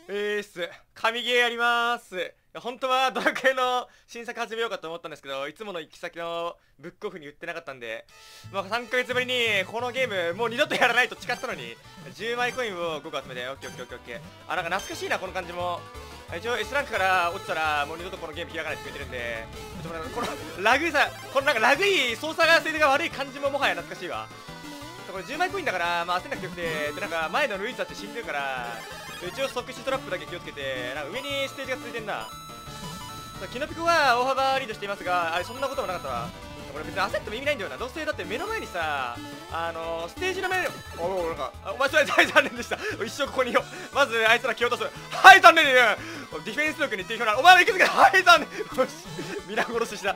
神ゲーやります。本当はドラクエの新作始めようかと思ったんですけど、いつもの行き先のブックオフに売ってなかったんで、3ヶ月ぶりにこのゲームもう二度とやらないと誓ったのに、10枚コインを5個集めて、オッケーオッケーオッケーオッケー。なんか懐かしいな、この感じも。一応 S ランクから落ちたらもう二度とこのゲーム開かないって言ってるんで、このラグさ、このなんかラグい操作が性が悪い感じももはや懐かしいわ。これ10枚コインだから、焦んなくてよくて、でなんか前のルイーズだって死んでるから、一応即死トラップだけ気をつけて、なんか上にステージが続いてんな。キノピコは大幅リードしていますが、あれそんなこともなかったわ。これ別に焦っても意味ないんだよな。どうせだって目の前にさ、ステージの目、なんかお前それ大残念でした。一生ここにいよう。まずあいつら蹴落とす。はい残念ね。ディフェンス力に定評ならお前は行くぞけど、はい残念。よし皆殺しした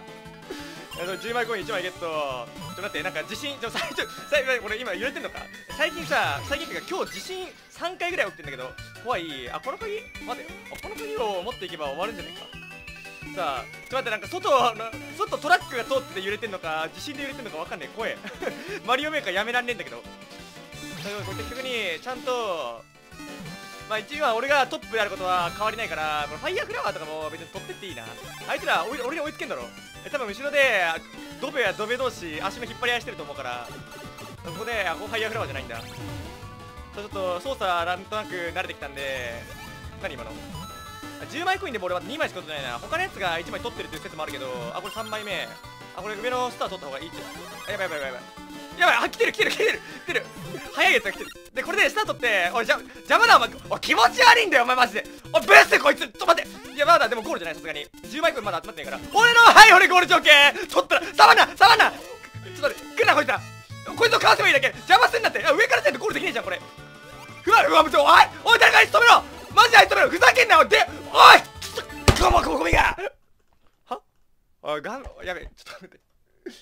。10枚コイン1枚ゲット。ちょっと待って、なんか地震、俺今揺れてんのか。最近っていうか今日地震3回ぐらい起きてんだけど、怖い。この鍵待てよ。この鍵を持っていけば終わるんじゃないか。さあ、ちょっと待って、なんか外トラックが通ってて揺れてんのか、地震で揺れてんのかわかんねえ。怖え。マリオメーカーやめらんねえんだけど。結局に、ちゃんと、一応は俺がトップであることは変わりないから、このファイヤーフラワーとかも別に取ってっていいな。あいつら俺に追いつけんだろ。多分後ろでドベやドベ同士足の引っ張り合いしてると思うから、ここでファイヤーフラワーじゃないんだ。ちょっと操作なんとなく慣れてきたんで、何今の10枚コインでも俺は2枚しか取ってないな。他のやつが1枚取ってるっていう説もあるけど、これ3枚目。これ上のスター取った方がいいって。やばい来てる早いやつが来てる。でこれでスター取って、邪魔だお前。気持ち悪いんだよお前マジで。ブースこいつ。ちょっと待って。いやまだでもゴールじゃない、さすがに10枚コインまだ集まってないから。俺ゴール条件取ったらサバンナちょっと待って来るなこいつら。こいつをかわせばいいだけ。邪魔すんなって。上からせんとゴールできねえじゃんこれ。うわおい誰かあいつ止めろ。マジであいつ止めろ。ふざけんなよ。でおいゴミがはやべえ、ちょっと待って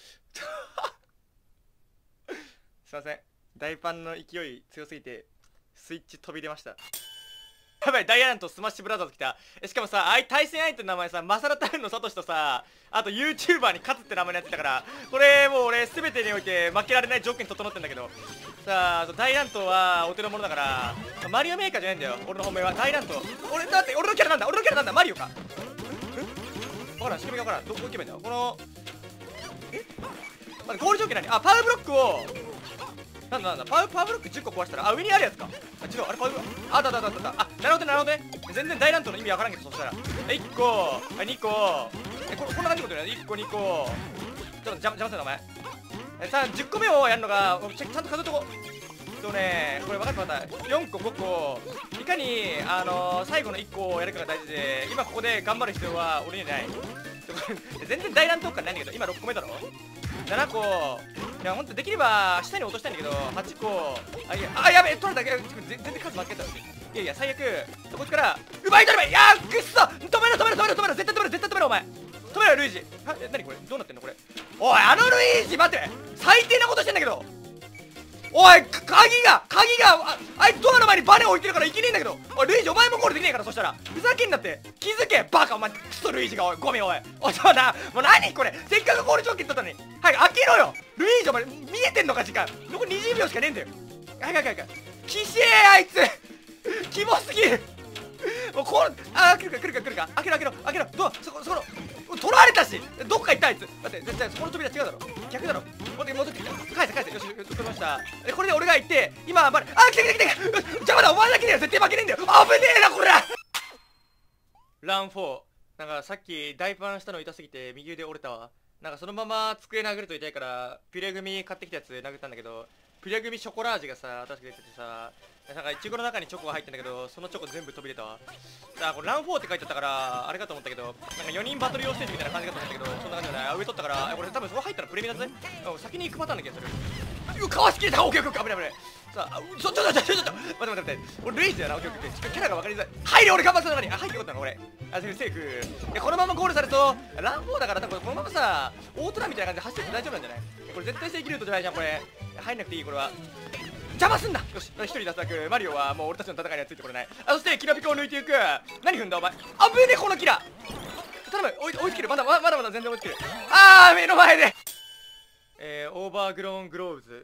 すいません、大パンの勢い強すぎてスイッチ飛び出ました。やばい、ダイアンとスマッシュブラザーズ来た。しかもさ、対戦相手の名前さ、マサラタウンのサトシとさ、あと YouTuber に勝つって名前のやってたから、これもう俺全てにおいて負けられない条件整ってんだけどさあ、大乱闘はお手の物だから、マリオメーカーじゃないんだよ俺の本命は。大乱闘、だって俺のキャラなんだマリオか。分からん、仕組みが分からん。どこ行けばいいんだこのゴール条件何。パワーブロックをなんだパワーブロック10個壊したら、上にあるやつか。違う、あれパワーブロックあったなるほどね。全然大乱闘の意味わからんけど、そしたら1個2個こんな感じのことね。1個2個ちょっと邪魔するなお前。10個目をやるのがちゃんと数えとこう。これ分かった4個5個いかに最後の1個をやるかが大事で、今ここで頑張る必要は俺にはない。全然大乱闘感ないんだけど、今6個目だろ。7個。いやほんとできれば下に落としたいんだけど、8個。やべえ、取るだけ。全然数負けたよ。いや最悪こっちから奪い取ればいい。くっそ止めろ絶対止めろお前。止めろルイージ。何これどうなってんのこれ。おいルイージ待って、最低なことしてんだけど。おい鍵があいつドアの前にバネ置いてるからいけねえんだけど。おいルイージお前もゴールできねえから。そしたらふざけんなって。気づけバカお前。クソルイージが。おいゴミおい。そうだもう何これ。せっかくゴール条件取ったのに早く開けろよルイージ。お前見えてんのか時間。残り20秒しかねえんだよ。早くきしえあいつキモすぎる。もう来るか。開けろドアそこの取られたし。どっか行ったあいつ。待って絶対そこの扉違うだろ。逆だろ。戻ってきた。返せ。よし取りました。これで俺が行って今来て邪魔だお前だけでは絶対負けねえんだよ。危ねえなこれ。ラン4なんかさっき大パンしたの痛すぎて右腕折れたわ。なんかそのまま机殴ると痛いからピュレグミ買ってきたやつ殴ったんだけど、ピュレグミショコラ味がさ確か出ててさ、なんかイチゴの中にチョコが入ってんだけど、そのチョコ全部飛び出たわ。これラン4って書いてあったからあれかと思ったけど、なんか4人バトル用ステージみたいな感じかと思ったけど、そんな感じじゃない。上取ったからこれ多分そこ入ったらプレミアだぜ。先に行くパターンな気がする。かわしきれた。オッケー危ない。さあちょっと待って俺ルイージだよな。オッケーキャラが分かりづらい。入れ俺頑張ったのに。入ってよかったの俺。セーフ。いやこのままゴールされるとラン4だから多分このままさオートランみたいな感じで走ってて大丈夫なんじゃない。これ絶対正規ルートじゃないじゃんこれ。入んなくていいこれは。邪魔すんな。よし一人脱落。マリオはもう俺たちの戦いにはついてこれない。そしてキラピカを抜いていく。何踏んだお前。危ねえこのキラ。頼む追いつける。まだ全然追いつける。目の前でオーバーグローングローブズ。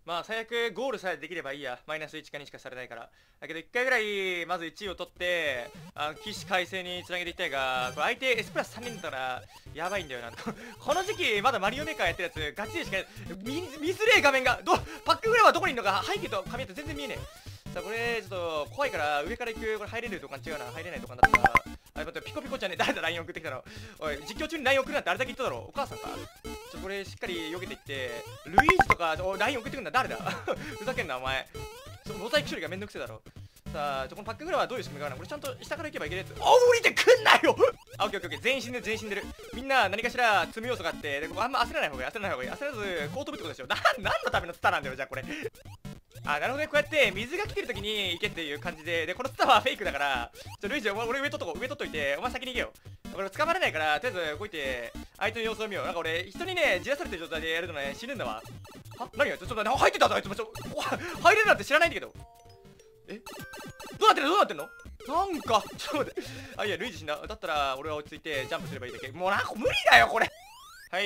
まあ最悪ゴールさえできればいいや。マイナス1か2しかされないから。だけど1回ぐらいまず1位を取って起死回生につなげていきたいが、これ相手 S プラス3人だったらやばいんだよな。この時期まだマリオメーカーやってるやつガチでしか見づれえ画面がパック裏はどこにいるのか背景と紙と全然見えねえ。さあこれちょっと怖いから上から行く。これ入れるとか違うな。入れないとかだったらあ、待って、ピコピコちゃんね。誰だ LINE 送ってきたの。おい、実況中に LINE 送るなんてあれだけ言っただろ。お母さんか。これしっかり避けていって、ルイージとか LINE 送ってくんだ。誰だふざけんなお前。モザイク処理がめんどくせえだろ。さあこのパックぐらいはどういう仕組みかな。これちゃんと下から行けばいけるやつ。降りてくんなよあ、オッケーオッケー。全員死んでる全員死んでる。みんな何かしら積む要素があって、であんま焦らない方がいい。焦らずこう飛ぶってことでしょ。何のためのツタなんだよじゃあこれ。あ、なるほどね。こうやって水が来てる時に行けっていう感じで、このツタはフェイクだから、ルイージ、俺上取っといて、お前先に行けよ。これ捕まれないから、とりあえずこういって相手の様子を見よう。なんか俺人にねじらされてる状態でやるのね死ぬんだわ。は、何や、ちょっと入ってたぞあいつ。入れるなんて知らないんだけど。え、どうなってんのなんかちょっと待って。あ、いやルイージ死んだ。だったら俺は落ち着いてジャンプすればいいだけ。もうなんか無理だよこれ。はい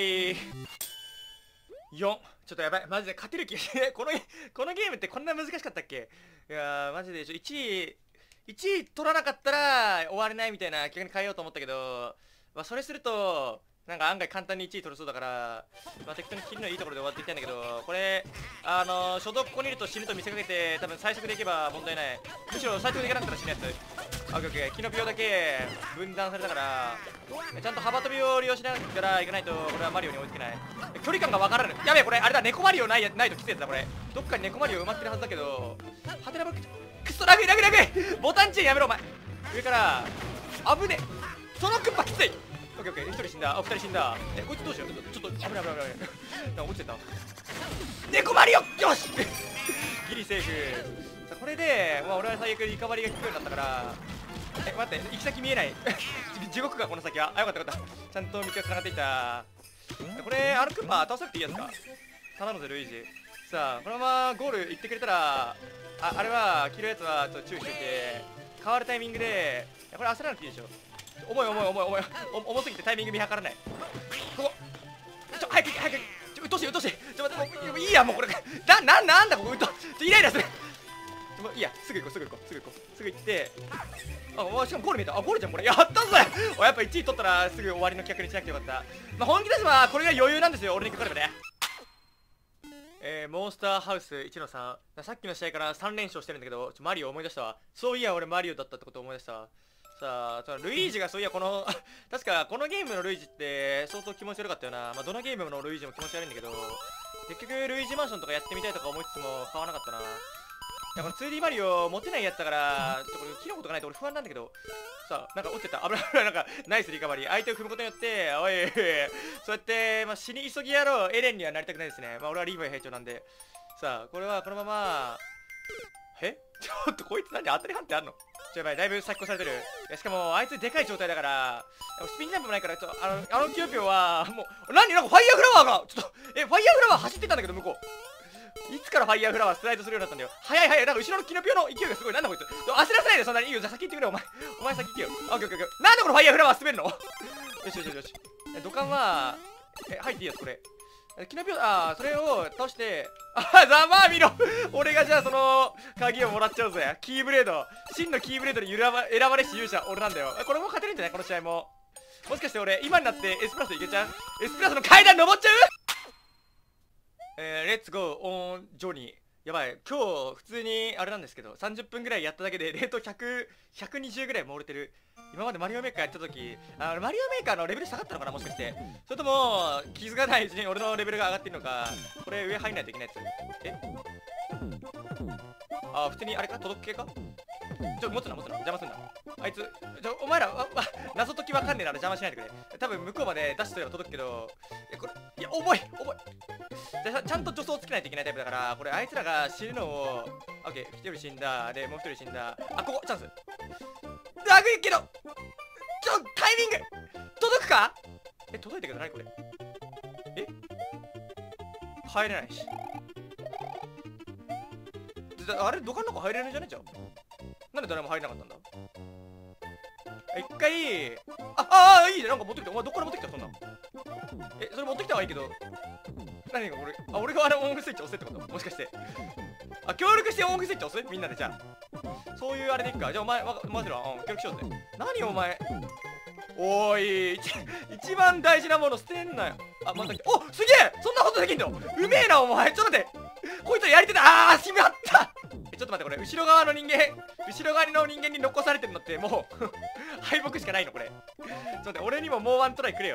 、4。ちょっとやばい。マジで勝てる気がしない。このゲームってこんな難しかったっけ。いやーマジで1位取らなかったら終われないみたいな企画に変えようと思ったけど、まあ、それするとなんか案外簡単に1位取れそうだから、まあ、適当に切るのいいところで終わっていきたいんだけど、これ初動ここにいると死ぬと見せかけて多分最速でいけば問題ない。むしろ最速でいかなかったら死ぬやつ。オッケーオッケー。キノピオだけ分断されたからちゃんと幅跳びを利用しながらいかないとこれはマリオに追いつけない。距離感が分からぬ。やべえ、これあれだ、猫マリオないときついやつだこれ。どっかに猫マリオ埋まってるはずだけど、ハテナブロッククソラグボタンチェンやめろお前。上から危ねえ。そのクッパきつい。オッケーオッケー。1人死んだ。あ、2人死んだ。こいつどうしよう。ちょっと危ないなんか落ちてた。猫マリオよしギリセーフ。さあこれでまあ俺は最悪リカバリーが効くようになったから、待って、行き先見えない地獄かこの先は。あ、よかった。ちゃんと道が繋がっていた。これクッパ倒さなくていいやつか。頼むぜルイージ。さあこのままゴール行ってくれたら、あれは切るやつはちょっと注意しておいて、変わるタイミングでこれ焦らなくていいでしょ。重すぎてタイミング見計らない。ここ早くうっとうしい。待ってもういいやもうこれなんだここイライラする。いいや、すぐ行って、しかもゴール見えた。あ、ゴールじゃんこれ。やったぜやっぱ1位取ったらすぐ終わりの企画にしなくてよかった。まあ本気出せばこれが余裕なんですよ、俺にかかればね。モンスターハウス1の3。さっきの試合から3連勝してるんだけど、マリオ思い出したわ。そういや俺マリオだったってことを思い出したわ。さあルイージがそういや確かこのゲームのルイージって相当気持ち悪かったよな。まあどのゲームのルイージも気持ち悪いんだけど、結局ルイージマンションとかやってみたいとか思いつつも買わなかったな。いやこの 2D マリオ持てないやつだからこれキノコとかないと俺不安なんだけど。さあなんか落ちてた。危ない。なんかナイスリカバリー。相手を踏むことによっておいそうやってまあ死に急ぎ野郎エレンにはなりたくないですね。まあ俺はリーバイ兵長なんで。さあこれはこのままちょっとこいつ何当たり判定あんの。やばい、だいぶ先越されてる。しかもあいつでかい状態だからスピンジャンプもないから、キヨピョはもうなんかファイヤーフラワーがちょっとファイヤーフラワー走ってたんだけど向こう。いつからファイヤーフラワースライドするようになったんだよ。早い。なんか後ろのキノピオの勢いがすごい。なんだこいつ。焦らせないでそんなに。いいよ、じゃあ先行ってくれお前先行ってよ。オッケー。なんでこのファイヤーフラワー滑るのよし。土管は入っていいやつこれ。キノピオ、それを倒して、ざまあ見ろ俺がじゃあその鍵をもらっちゃうぜ。キーブレード、真のキーブレードに選ばれし勇者俺なんだよ。これも勝てるんじゃないこの試合も。もしかして俺今になって S プラスいけちゃう。 S プラスの階段登っちゃう。レッツゴーオンジョニー。やばい、今日普通にあれなんですけど30分ぐらいやっただけでレート120ぐらい漏れてる。今までマリオメーカーやった時マリオメーカーのレベル下がったのかなもしかして。それとも気づかないうちに俺のレベルが上がってるのか。これ上入んないといけないやつ。普通にあれか届く系か。持つな邪魔すんなあいつ。お前ら謎解きわかんねえなら邪魔しないでくれ。多分向こうまでダッシュすれば届くけど、これいや重いちゃんと助走つけないといけないタイプだから、これあいつらが死ぬのをオッケー。1人死んだでもう1人死んだ。ここチャンスラグいけどタイミング届くか。届いたけど何これ。入れないし。あれ土管の中入れるんじゃねえじゃん。なんで誰も入れなかったんだ。一回いいね。なんか持ってきた。お前どっから持ってきたそんな。それ持ってきたはいいけど何が俺、あ、俺がオンオフスイッチ押せってこと？もしかして。あ、協力してオンオフスイッチ押す？みんなでじゃあ。そういうあれでいくか。じゃあお前、マジで協力しようぜ。何お前。おーい、一番大事なもの捨てんなよ。あ、また来た。お、すげえ、そんなことできんの？うめえな、お前。ちょっと待って。こいつやりてた。あー、しまった。ちょっと待って、これ、後ろ側の人間に残されてるのって、もう、敗北しかないの、これ。ちょっと待って、俺にももうワントライくれよ。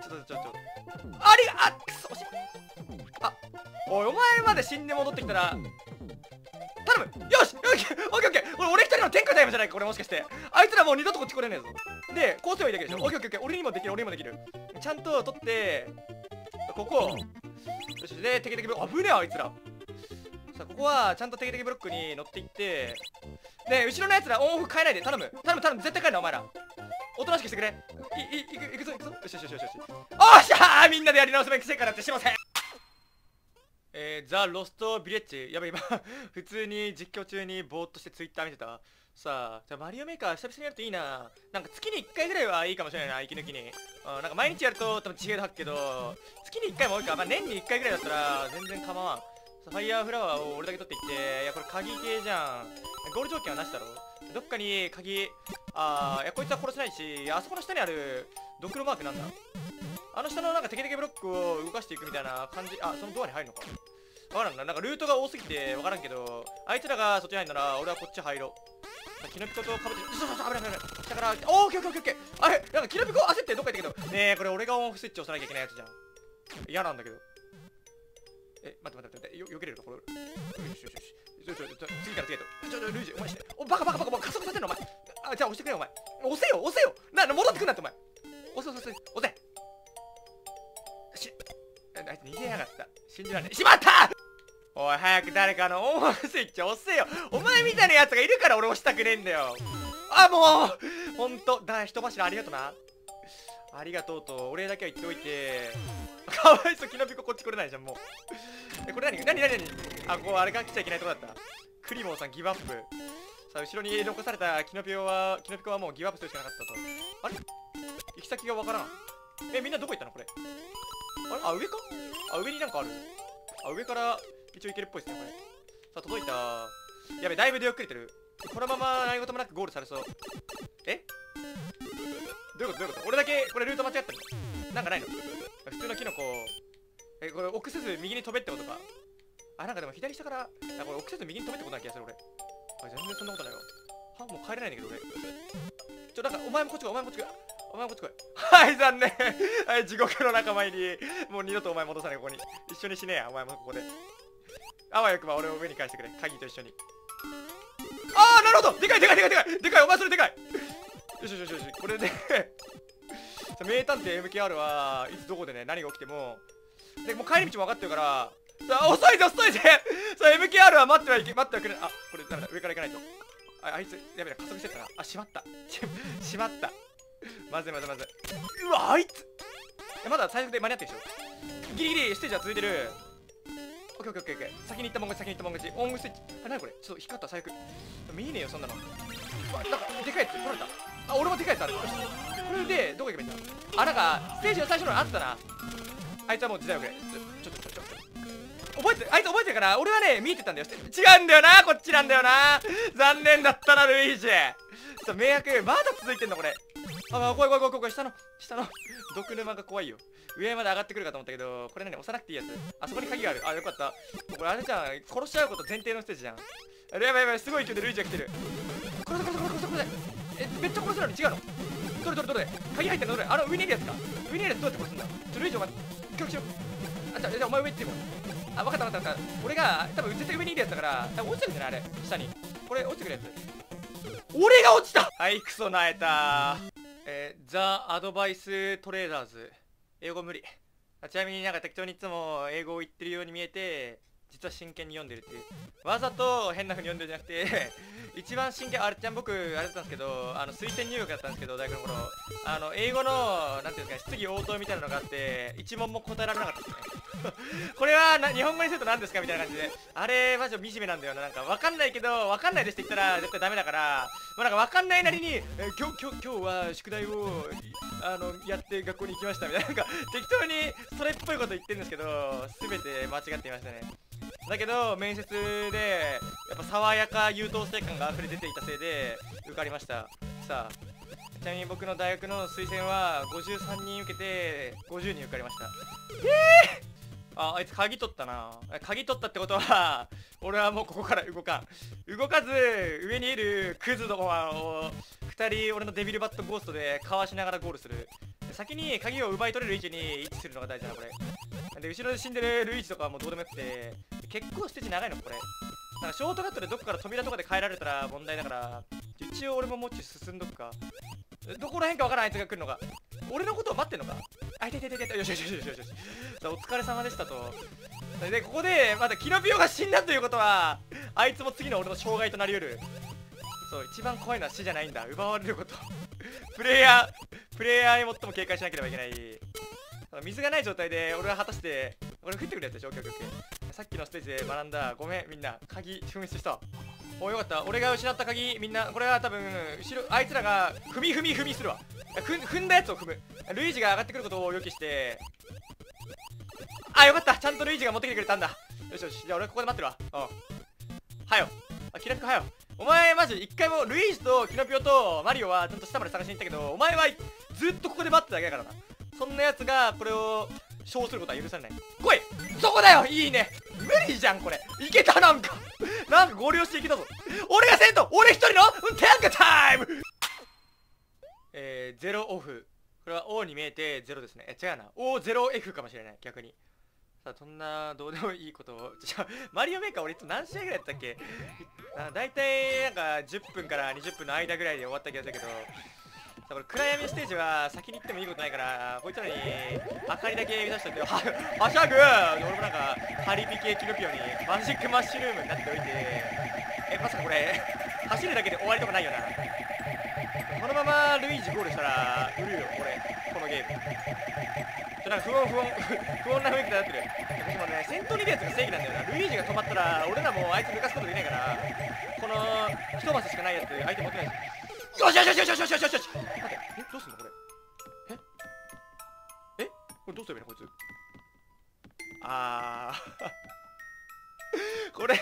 あ、くそ、惜しい。あ、おい、お前まで死んで戻ってきたら、頼む。よし、オッケー、オッケー。これ俺一人の天下タイムじゃないか、これもしかして。あいつらもう二度とこっち来れねえぞ。で、こうすればいいだけでしょ。オッケーオッケー。俺にもできる。ちゃんと取って、ここ。よし、で、テケテケブロック。危ねえ、あいつら。さあ、ここは、ちゃんとテケテケブロックに乗っていって、で、後ろのやつらオンオフ変えないで。頼む。絶対変えるな、お前ら。おとなしくしてくれ。いくぞ。よし。おっしゃー、みんなでやり直すべきせいからってしません。ザ・ロスト・ビレッジ。やばい、今普通に実況中にぼーっとしてツイッター見てた。さあ、じゃあマリオメーカー久々にやるといいな。なんか月に1回ぐらいはいいかもしれないな、息抜きに。なんか毎日やると多分違うはっけど、月に1回も多いか。まあ年に1回ぐらいだったら全然構わん。さあ、ファイヤーフラワーを俺だけ取っていって、いや、これ鍵系じゃん。ゴール条件はなしだろ。どっかに鍵、いや、こいつは殺せないし、あそこの下にあるドクロマークなんだ。あの下のなんかテケテケブロックを動かしていくみたいな感じ。あ、そのドアに入るのか。わからんな。なんかルートが多すぎてわからんけど、あいつらがそっちに入るなら俺はこっち入ろう。キノピコとかぶって、そう、危ない。下から、オッケー。あれ、なんかキノピコ焦ってどっか行ったけど、ねえ、これ俺がオンオフスイッチ押さなきゃいけないやつじゃん。嫌なんだけど。待って、よけれるか、これ。よし。次から次へと。ルイージ、お前して。バカ、加速させんの、お前。あ、じゃあ押してくれよ、お前。押せよ。戻ってくんなって、お前。押せ。あいつ逃げやがった。信じられねえ。しまった。おい、早く誰かのオンオフスイッチ押せよ。お前みたいなやつがいるから俺押したくねえんだよ。あ、もうほんと、人柱ありがとな。ありがとうと、お礼だけは言っておいて。かわいそう、キノピコこっち来れないじゃん、もう。これ何あ、こう、あれが来ちゃいけないとこだった。クリボーさんギブアップ。さあ、後ろに残されたキノピコはもうギブアップするしかなかったと。あれ行き先がわからん。みんなどこ行ったのこれ。あれ上か。上になんかある。上から一応行けるっぽいですね、これ。さあ、届いた。やべ、だいぶ出遅れてる。このまま何事もなくゴールされそう。どういうこと俺だけ、これルート間違ったのなんかないの普通のキノコ。これ奥せず右に飛べってことか。なんかでも左下から、これ奥せず右に飛べってことな気がする、俺。全然そんなことないよ。もう帰れないんだけど、俺。なんか、お前もこっち来い。はい、残念。はい、地獄の仲間入り。もう二度とお前戻さない、ここに。一緒に死ねえや、お前もここで。あわよくば俺を上に返してくれ。鍵と一緒に。なるほど。でかい。お前それでかい。よし。これで名探偵 MKR はいつどこでね、何が起きても。で、もう帰り道も分かってるから。さあ、遅いぜ。さあ、MKR は待ってはくれ。これダメだ。上から行かないと。あいつ、やべえ、加速してたな。しまった。まずい。うわ、あいつまだ最速で間に合ってるでしょ。ギリギリステージは続いてる。オッケー。先に行ったもん勝ち。オングスイッチ。なにこれ。ちょっと光った最悪。見えねえよ、そんなの。なんか、でかいやつ、取られた。俺もでかいやつある。これで、どこ行けばいいんだ。なんか、ステージの最初のあったな。あいつはもう時代遅れ。ちょっと。あいつ覚えてるから、俺はね、見えてたんだよ。違うんだよな、こっちなんだよな。残念だったな、ルイージ。迷惑、まだ続いてんの、これ。怖い。下の、毒沼が怖いよ。上まで上がってくるかと思ったけど、これ何押さなくていいやつ。そこに鍵がある。よかった。これあれじゃん、殺しちゃうこと前提のステージじゃん。やばい、すごい勢いでルイージが来てる。これ。めっちゃ殺すのに違うの。どれ。鍵入ってんのどれ。上にいるやつか。上にいるやつどうやって殺すんだ。ルイージお前、協力しろ。じゃあお前上行ってみよう。分かった。俺が、多分絶対上にいるやつだから、落ちてるんじゃないあれ。下に。これ落ちてくるやつ。俺が落ちた。はい、クソなえた。ザ・アドバイス・トレーダーズ。英語無理。ちなみになんか適当にいつも英語を言ってるように見えて、実は真剣に読んでるっていう。わざと変な風に読んでるんじゃなくて一番真剣、僕、あれだったんですけど、推薦入学だったんですけど、大学の頃。英語の、なんていうんですかね、質疑応答みたいなのがあって、一問も答えられなかったですね。これは日本語にすると何ですかみたいな感じで。あれ、マジで惨めなんだよな。なんか、わかんないけど、わかんないですって言ったら絶対ダメだから、なんかわかんないなりに、今日は宿題をやって学校に行きましたみたいな、なんか適当にそれっぽいこと言ってるんですけど、全て間違っていましたね。だけど面接でやっぱ爽やか優等生感が溢れ出ていたせいで受かりました。さあちなみに僕の大学の推薦は53人受けて50人受かりました。あいつ鍵取ったな。鍵取ったってことは俺はもうここから動かず上にいるクズどもを2人俺のデビルバットゴーストでかわしながらゴールする。先に鍵を奪い取れる位置に位置するのが大事だなこれで。後ろで死んでるルイージとかはもうどうでもよくて、結構ステージ長いのこれ。なんかショートカットでどっかから扉とかで変えられたら問題だから、一応俺ももうちょい進んどくか。どこら辺かわからんあいつが来るのが。俺のことを待ってんのか。あいてててて、よしよしよしよしよし。さあお疲れ様でしたと。でここでまだキノピオが死んだということは、あいつも次の俺の障害となりうる。そう一番怖いのは死じゃないんだ、奪われることプレイヤーに最も警戒しなければいけない。水がない状態で俺は果たして俺降ってくるやつでしょ。オッケーオッケー。さっきのステージで学んだ。ごめんみんな、鍵紛失した。およかった。俺が失った鍵、みんなこれは多分後ろあいつらが踏みするわ。踏んだやつを踏む。ルイージが上がってくることを予期して、あよかった、ちゃんとルイージが持ってきてくれたんだ。よしよし、じゃあ俺ここで待ってるわ。はよキラピコはよ。お前マジ一回もルイージとキノピオとマリオはちゃんと下まで探しに行ったけど、お前はずっとここで待ってただけだからな。そんなやつがこれを称することは許されない。来い、そこだよ。いいね、無理じゃんこれ。いけた、なんか合流していけたぞ。俺が先頭、俺一人のテンカタイム。ゼロオフ。これは O に見えてゼロですね。違うな、 O0F かもしれない逆に。さあそんなどうでもいいことをマリオメーカー俺いつも何試合ぐらいやったっけ。だいたいなんか10分から20分の間ぐらいで終わった気がするけど、さあこれ暗闇ステージは先に行ってもいいことないから、こいつらに明かりだけ目指しておいて、はしゃぐ。俺もなんかハリピ系キノピオにマジックマッシュルームになっておいて、まさかこれ走るだけで終わりとかないよな。このままルイージゴールしたら売るよ俺このゲーム。なんか不穏な雰囲気になってる。でもね、先頭にいるやつが正義なんだよな。ルイージが止まったら俺らもあいつ抜かすことできないから、この一マスしかないやつ相手持ってないし。よしよしよしよしよしよしよしよし。待って、どうすんのこれ。これどうすればいいのこいつ。これ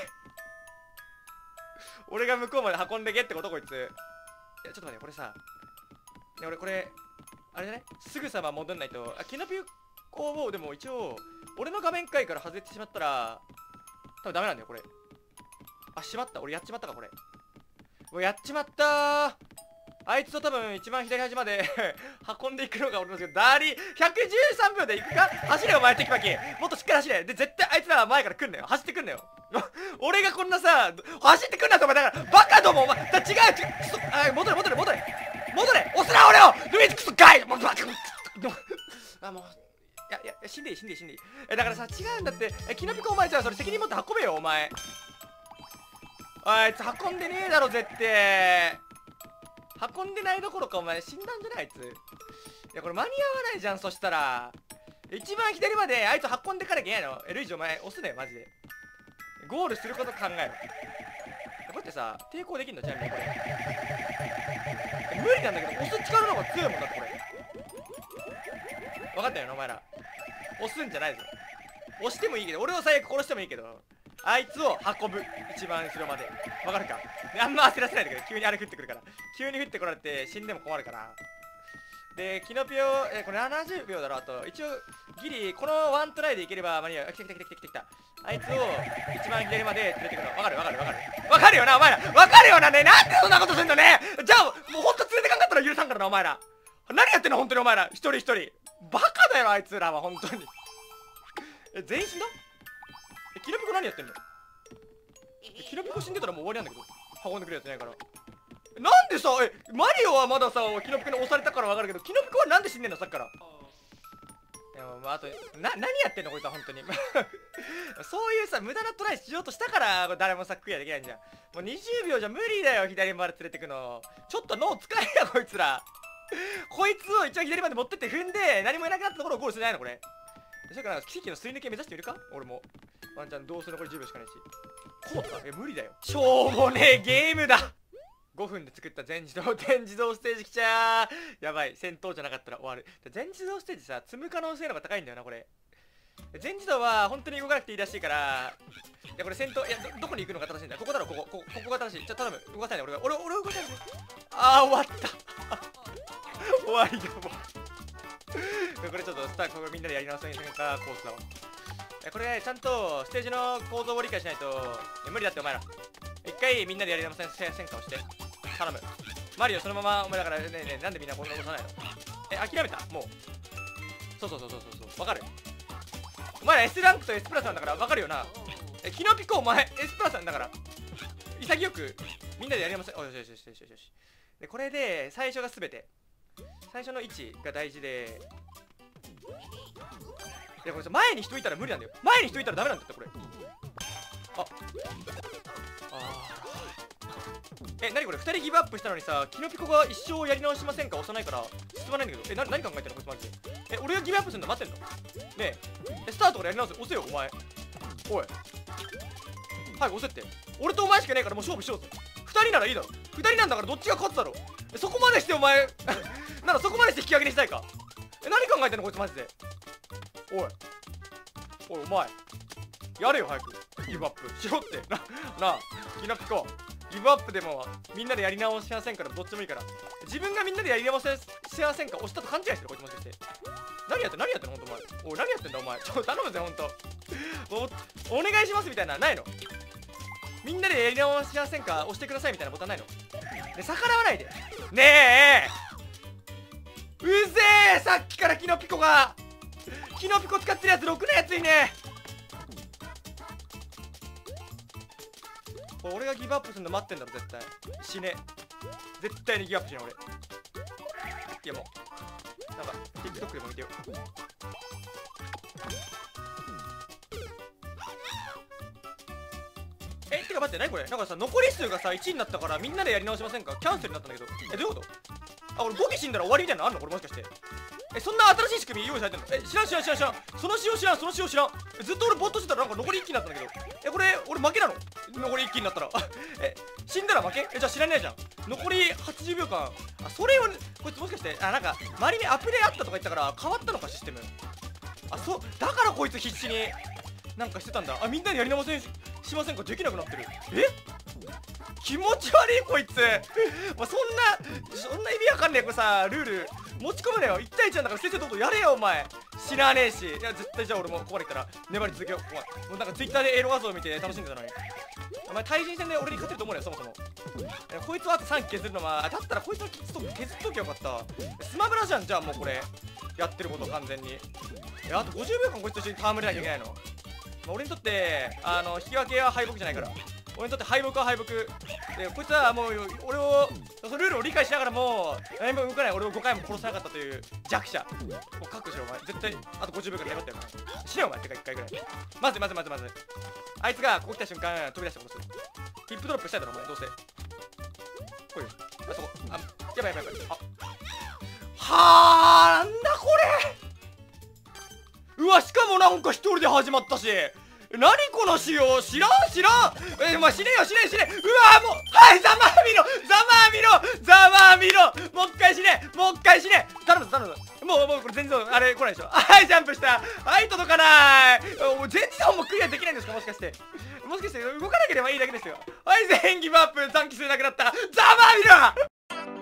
俺が向こうまで運んでけってことこいつ。いやちょっと待って、これさ、ね、俺これあれじゃない、すぐさま戻んないと。キノピオをでも一応俺の画面界から外れてしまったら多分ダメなんだよこれ。しまった、俺やっちまったかこれ。もうやっちまったー。あいつと多分一番左端まで運んでいくのが俺のダーリー113秒で行くか。走れお前テキパキ、もっとしっかり走れ。で絶対あいつらは前から来んなよ、走ってくんなよ俺がこんなさ走ってくんなとお前だからバカどもお前。違う戻れ押すな俺をルイージクソガイもうバカもういや死んでいいだからさ違うんだって。キノピコお前じゃあそれ責任持って運べよお前。あいつ運んでねえだろ絶対。運んでないどころかお前死んだんじゃないあいつ。いやこれ間に合わないじゃん。そしたら一番左まであいつ運んでかなきゃいけないの。ルイージお前押すねよマジで。ゴールすること考えろ。こうやってさ抵抗できんのちなみにこれ。無理なんだけど押す力の方が強いもんだってこれ。分かったよなお前ら。押すんじゃないぞ。押してもいいけど俺を最悪殺してもいいけどあいつを運ぶ一番後ろまで。わかるか。あんま焦らせないでくれ。急にあれ降ってくるから。急に降ってこられて死んでも困るから。でキノピオこれ70秒だろ。あと一応ギリこのワントライでいければ間に合う。来たあいつを一番左まで連れてくの。わかるよなお前ら。わかるよな。ね、なんでそんなことすんのね。じゃあもうほんと連れてかんかったら許さんからなお前ら。何やってんの本当にお前ら一人バカだよあいつらは本当に全員死んだ。キノピコ何やってんの。キノピコ死んでたらもう終わりなんだけど運んでくるやついないから。なんでさマリオはまださキノピコに押されたから分かるけどキノピコはなんで死んでんのさっきから。でもあと何やってんのこいつは本当にそういうさ無駄なトライしようとしたから誰もさクリアできないんじゃん。もう20秒じゃ無理だよ左まで連れてくの。ちょっと脳使えやこいつらこいつを一番左まで持ってって踏んで何もいなくなったところをゴールしないのこれ。それから奇跡のすり抜け目指してみるか俺も。ワンちゃんどうするのこれ10秒しかないし。こうとか無理だよ。しょうもねえゲームだ。 5分で作った全自動ステージ来ちゃー。やばい、戦闘じゃなかったら終わる。全自動ステージさ、積む可能性の方が高いんだよなこれ。全自動は本当に動かなくていいらしいから。いやこれ戦闘、いや どこに行くのが正しいんだ。ここだろ、ここが正しい。頼む、動かさないで。俺動かさないで。あー終わった終わりだもんこれちょっとこれみんなでやり直せないかコースだわ。これちゃんとステージの構造を理解しないと無理だってお前ら。一回みんなでやり直せんかをして頼む。マリオそのままお前だからね。なんでみんなこんなことないの。諦めたもう。そうわかる。お前ら S ランクと S プラスなんだからわかるよな。キノピコお前 S プラスなんだから潔くみんなでやり直せ。よし。でこれで最初が全て、最初の位置が大事で。いやこれ前に人いたら無理なんだよ。前に人いたらダメなんだってこれ。何これ、2人ギブアップしたのにさ、キノピコが一生やり直しませんか押さないから進まないんだけど。何考えてんのこいつマジで。俺がギブアップするの待ってんのねえ。スタートからやり直せ。押せよお前。おい早く押せって。俺とお前しかねえからもう勝負しようぜ。2人ならいいだろ。2人なんだからどっちが勝つだろ。そこまでしてお前ならそこまでして引き上げにしたいか。何考えてんのこいつマジで。おいお前やれよ早く。ギブアップしろってなあキノピコ。ギブアップでもみんなでやり直しませんからどっちもいいから。自分がみんなでやり直しませんか押したと勘違いしてるこいつもしかして。何やってんのほんとお前。おい何やってんだお前。頼むぜほんとお願いしますみたいなないの。みんなでやり直しませんか押してくださいみたいなボタンないの。逆らわないでねえ。うぜえさっきからキノピコ使ってるやつろくなやついね。俺がギブアップするの待ってんだろ絶対。死ね絶対にギブアップしない俺。いやもうなんか TikTok でも見てよ。てか待って何これ。なんかさ残り数がさ1になったからみんなでやり直しませんかキャンセルになったんだけど。どういうこと。俺5機死んだら終わりみたいなのあんのこれもしかして。そんな新しい仕組み用意されてんの。知らん。その仕様知らん。ずっと俺ボットしてたらなんか残り1機になったんだけど。これ俺負けなの。残り1機になったら死んだら負け。じゃあ知らねえじゃん。残り80秒間。それをこいつもしかしてなんか周りにアップデートあったとか言ったから変わったのかシステム。だからこいつ必死になんかしてたんだ。みんなでやり直せしませんかできなくなってる。気持ち悪いこいつそんな意味わかんねえこれさ。ルール持ち込むなよ。1対1なんだから先生どうぞやれよお前。知らねえし。いや絶対じゃあ俺もここまで来たら粘り続けよう。もうなんか Twitter でエロ画像を見て楽しんでたのに。お前対人戦で俺に勝てると思うねよそもそも。こいつはあと3機削るのはだったらこいつの削っときゃよかった。スマブラじゃんじゃあもうこれやってること完全に。あと50秒間こいつと一緒に戯れなきゃいけないの。俺にとって引き分けは敗北じゃないから。俺にとって敗北は敗北で、こいつはもう俺をそのルールを理解しながらも何も動かない俺を5回も殺さなかったという弱者。もう覚悟しろお前。絶対あと50秒から粘ってるから死ねよお前。てか1回ぐらいまずあいつがここ来た瞬間飛び出して殺す。ヒップドロップしたいだろお前どうせ。こいそこやばいはあなんだこれ。うわしかもなんか一人で始まったし。何この仕様知らん。お前死ねよ。うわもうはいざまみろもう一回死ね。頼むもうこれ全然あれ来ないでしょ。はいジャンプした。はい届かない。全自動もクリアできないんですかもしかして動かなければいいだけですよ。はい全員ギブアップ。残機数なくなった。ざまみろ